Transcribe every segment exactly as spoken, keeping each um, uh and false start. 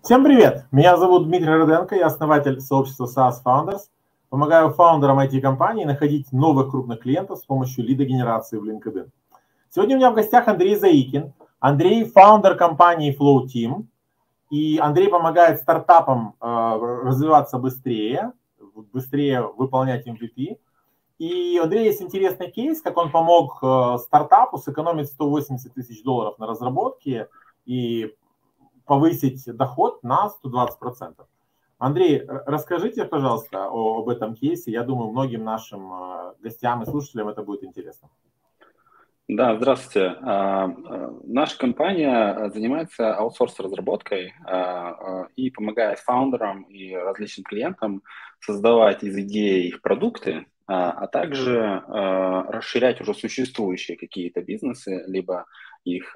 Всем привет! Меня зовут Дмитрий Руденко, я основатель сообщества SaaS Founders. Помогаю фаундерам ай ти-компаний находить новых крупных клиентов с помощью лидогенерации в LinkedIn. Сегодня у меня в гостях Андрей Заикин. Андрей – фаундер компании Flow Team. И Андрей помогает стартапам э, развиваться быстрее, быстрее выполнять эм ви пи. И у Андрея есть интересный кейс, как он помог э, стартапу сэкономить сто восемьдесят тысяч долларов на разработке и повысить доход на сто двадцать процентов. Андрей, расскажите, пожалуйста, об этом кейсе. Я думаю, многим нашим гостям и слушателям это будет интересно. Да, здравствуйте. Наша компания занимается аутсорс-разработкой и помогает фаундерам и различным клиентам создавать из идеи их продукты, а также расширять уже существующие какие-то бизнесы, либо их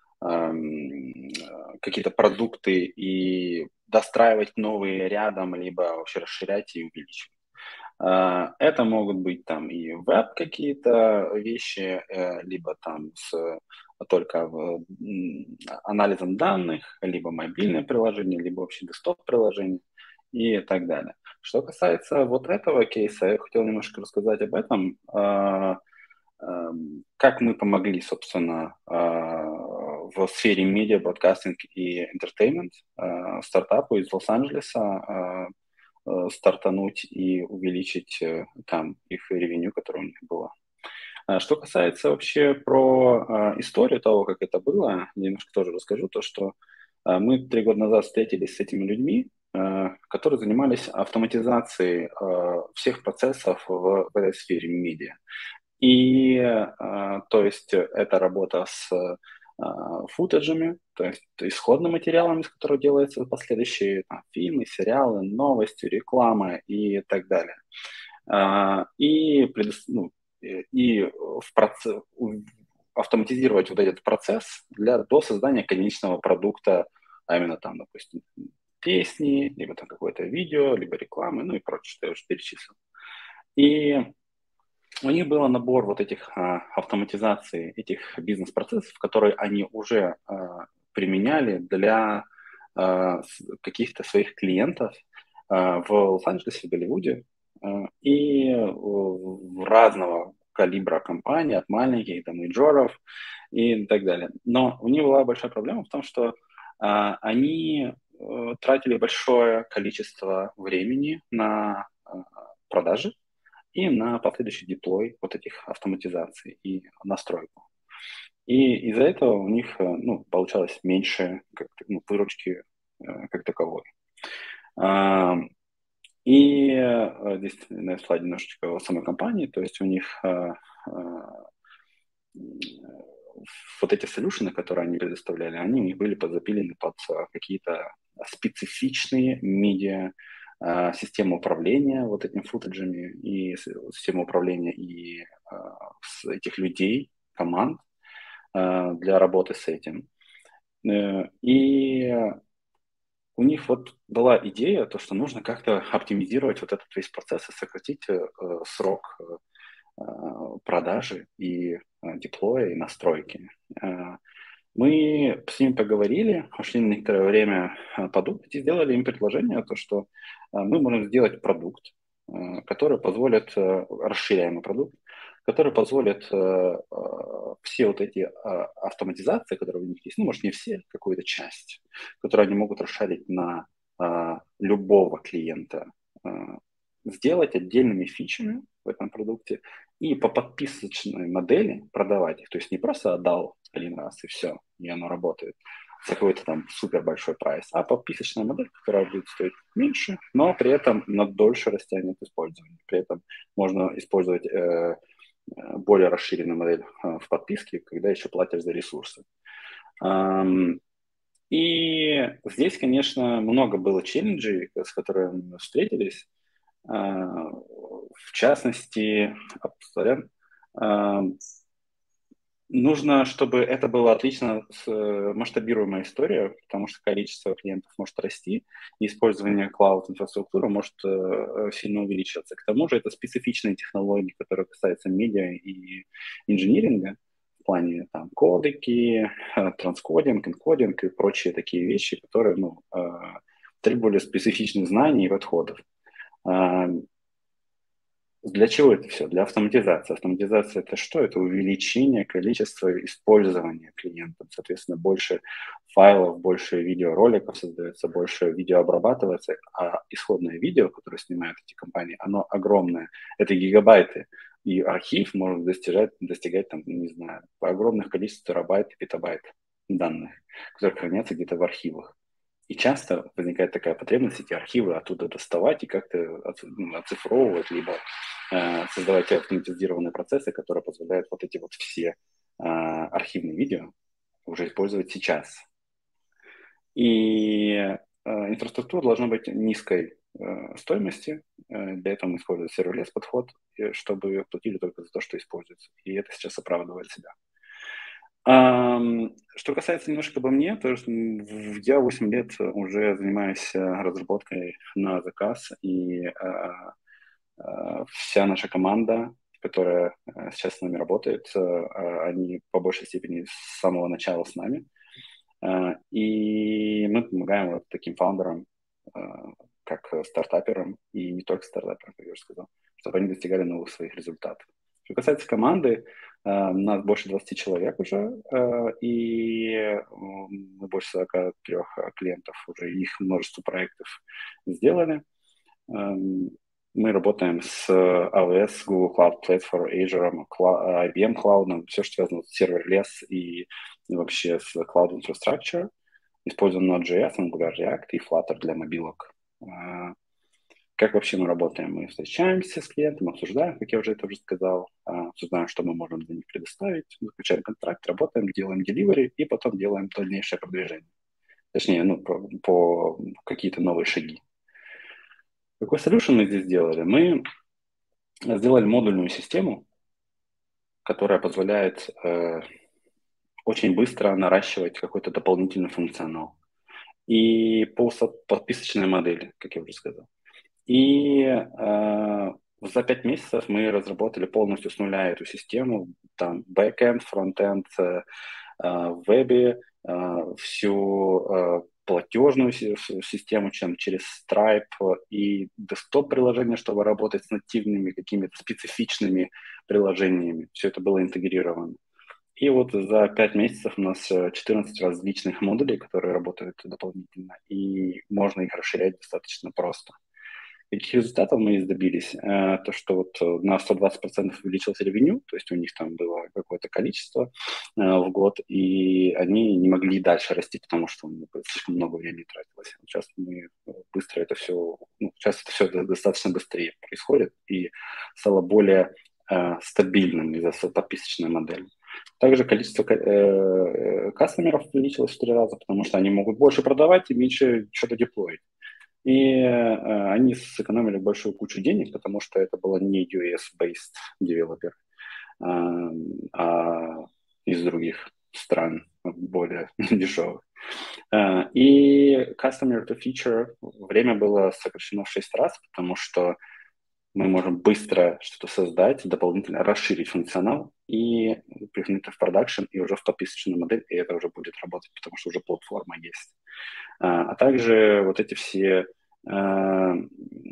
какие-то продукты и достраивать новые рядом, либо вообще расширять и увеличивать. Это могут быть там и веб какие-то вещи, либо там с только анализом данных, либо мобильное приложение, либо вообще десктоп-приложение и так далее. Что касается вот этого кейса, я хотел немножко рассказать об этом, как мы помогли, собственно, в сфере медиа, бродкастинг и entertainment стартапу из Лос-Анджелеса стартануть и увеличить там их ревеню, которое у них было. Что касается вообще про историю того, как это было, немножко тоже расскажу, то, что мы три года назад встретились с этими людьми, которые занимались автоматизацией всех процессов в этой сфере медиа. И, то есть, это работа с футажами, то есть исходным материалом, из которого делаются последующие там, фильмы, сериалы, новости, реклама и так далее. И, ну, и в процесс, автоматизировать вот этот процесс для, до создания конечного продукта, а именно там, допустим, песни, либо там какое-то видео, либо рекламы, ну и прочее, что я уже перечислил. И у них был набор вот этих а, автоматизаций, этих бизнес-процессов, которые они уже а, применяли для а, каких-то своих клиентов а, в Лос-Анджелесе, в Голливуде а, и в разного калибра компаний, от маленьких до мейджоров и так далее. Но у них была большая проблема в том, что а, они а, тратили большое количество времени на а, продажи и на последующий деплой вот этих автоматизаций и настройку. И из-за этого у них ну, получалось меньше как, ну, выручки э, как таковой. А, и э, здесь на слайде немножечко о самой компании, то есть у них э, э, вот эти солюшены, которые они предоставляли, они у них были запилены под какие-то специфичные медиа, систему управления вот этими футажами и систему управления и с этих людей, команд для работы с этим. И у них вот была идея, то, что нужно как-то оптимизировать вот этот весь процесс и сократить срок продажи и деплоя, и настройки. Мы с ними поговорили, пошли на некоторое время подумать и сделали им предложение, то, что мы можем сделать продукт, который позволит, расширяемый продукт, который позволит все вот эти автоматизации, которые у них есть, ну, может, не все, какую-то часть, которую они могут расширить на любого клиента, сделать отдельными фичами в этом продукте и по подписочной модели продавать их. То есть не просто отдал один раз и все, и оно работает за какой-то там супер большой прайс, а подписочная модель, которая будет стоить меньше, но при этом на дольше растянет использование. При этом можно использовать э, более расширенную модель э, в подписке, когда еще платишь за ресурсы. Um, и здесь, конечно, много было челленджей, с которыми мы встретились. Uh, в частности, uh, нужно, чтобы это была отлично масштабируемая история, потому что количество клиентов может расти, и использование клауд-инфраструктуры может э, сильно увеличиваться. К тому же это специфичные технологии, которые касаются медиа и инжиниринга, в плане там кодеки, транскодинг, энкодинг и прочие такие вещи, которые ну, требовали специфичных знаний и подходов. Для чего это все? Для автоматизации. Автоматизация – это что? Это увеличение количества использования клиентом. Соответственно, больше файлов, больше видеороликов создается, больше видео обрабатывается, а исходное видео, которое снимают эти компании, оно огромное. Это гигабайты. И архив может достигать, достигать там, не знаю, огромных количеств терабайт и петабайт данных, которые хранятся где-то в архивах. И часто возникает такая потребность эти архивы оттуда доставать и как-то оцифровывать, либо э, создавать автоматизированные процессы, которые позволяют вот эти вот все э, архивные видео уже использовать сейчас. И э, инфраструктура должна быть низкой э, стоимости. Э, для этого мы используем серверлесс подход, чтобы платили только за то, что используется. И это сейчас оправдывает себя. Что касается немножко обо мне, то я восемь лет уже занимаюсь разработкой на заказ, и вся наша команда, которая сейчас с нами работает, они по большей степени с самого начала с нами. И мы помогаем вот таким фаундерам, как стартаперам, и не только стартаперам, как я уже сказал, чтобы они достигали новых своих результатов. Что касается команды, у нас больше двадцати человек уже, и мы больше сорока трёх клиентов уже, их множество проектов сделали. Мы работаем с эй дабл ю эс, Google Cloud Platform, Azure, ай би эм Cloud, все, что связано с серверлесс и вообще с Cloud Infrastructure. Используем Node.js, Angular, React и Flutter для мобилок. Как вообще мы работаем? Мы встречаемся с клиентом, обсуждаем, как я уже это уже сказал, обсуждаем, что мы можем для них предоставить, заключаем контракт, работаем, делаем delivery и потом делаем дальнейшее продвижение. Точнее, ну, по, по какие-то новые шаги. Какой solution мы здесь сделали? Мы сделали модульную систему, которая позволяет э, очень быстро наращивать какой-то дополнительный функционал. И по подписочной модели, как я уже сказал. И э, за пять месяцев мы разработали полностью с нуля эту систему, там backend, frontend, э, в вебе, э, всю э, платежную систему, чем через Stripe и десктоп-приложения, чтобы работать с нативными какими-то специфичными приложениями. Все это было интегрировано. И вот за пять месяцев у нас четырнадцать различных модулей, которые работают дополнительно, и можно их расширять достаточно просто. Каких результатов мы добились? То, что вот на сто двадцать процентов увеличилось ревеню, то есть у них там было какое-то количество в год, и они не могли дальше расти, потому что слишком много времени тратилось. Сейчас мы быстро это все, ну, сейчас это все достаточно быстрее происходит и стало более стабильным из-за подписочной модели. Также количество кастомеров увеличилось в три раза, потому что они могут больше продавать и меньше что-то деплоить. И э, они сэкономили большую кучу денег, потому что это было не ю эс-based девелопер, а, а из других стран, более дешевых. Uh, и customer to feature время было сокращено в шесть раз, потому что мы можем быстро что-то создать, дополнительно расширить функционал и прихнуть в продакшн и уже в подписочную модель, и это уже будет работать, потому что уже платформа есть. Uh, а также вот эти все uh,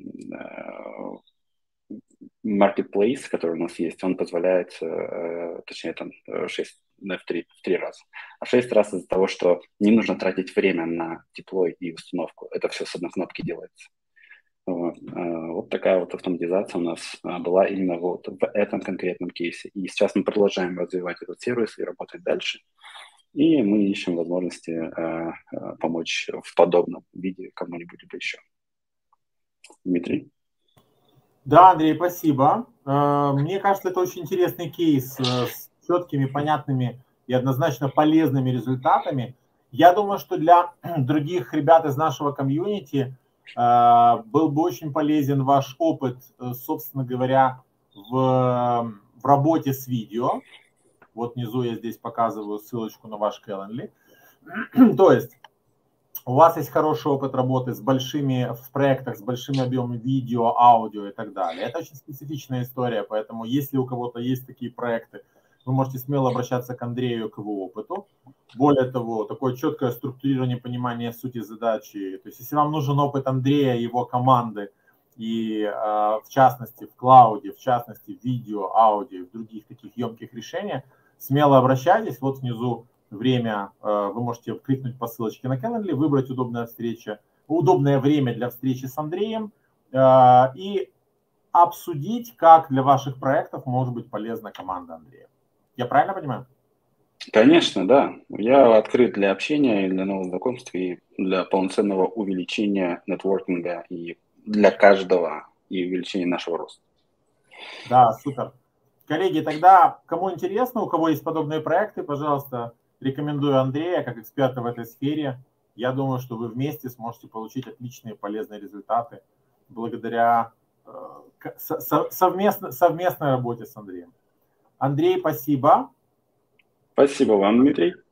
uh, marketplace, который у нас есть, он позволяет, uh, точнее, там шесть, в три, в три раза. А шесть раз из-за того, что не нужно тратить время на деплой и установку. Это все с одной кнопки делается. Вот. вот такая вот автоматизация у нас была именно вот в этом конкретном кейсе. И сейчас мы продолжаем развивать этот сервис и работать дальше. И мы ищем возможности э, помочь в подобном виде кому-нибудь еще. Дмитрий? Да, Андрей, спасибо. Мне кажется, это очень интересный кейс с четкими, понятными и однозначно полезными результатами. Я думаю, что для других ребят из нашего комьюнити был бы очень полезен ваш опыт, собственно говоря, в, в работе с видео. Вот внизу я здесь показываю ссылочку на ваш Calendly. То есть у вас есть хороший опыт работы с большими, в проектах с большими объемами видео, аудио и так далее. Это очень специфичная история, поэтому если у кого-то есть такие проекты, вы можете смело обращаться к Андрею, к его опыту. Более того, такое четкое структурирование, понимание сути задачи. То есть если вам нужен опыт Андрея и его команды, и в частности в клауде, в частности в видео, аудио, в других таких емких решениях, смело обращайтесь. Вот внизу время, вы можете кликнуть по ссылочке на Calendly, выбрать удобная встреча, удобное время для встречи с Андреем и обсудить, как для ваших проектов может быть полезна команда Андрея. Я правильно понимаю? Конечно, да. Я открыт для общения, и для новых знакомств, и для полноценного увеличения нетворкинга, и для каждого, и увеличения нашего роста. Да, супер. Коллеги, тогда, кому интересно, у кого есть подобные проекты, пожалуйста, рекомендую Андрея как эксперта в этой сфере. Я думаю, что вы вместе сможете получить отличные полезные результаты благодаря э, со, совместно, совместной работе с Андреем. Андрей, спасибо. Спасибо вам, Дмитрий.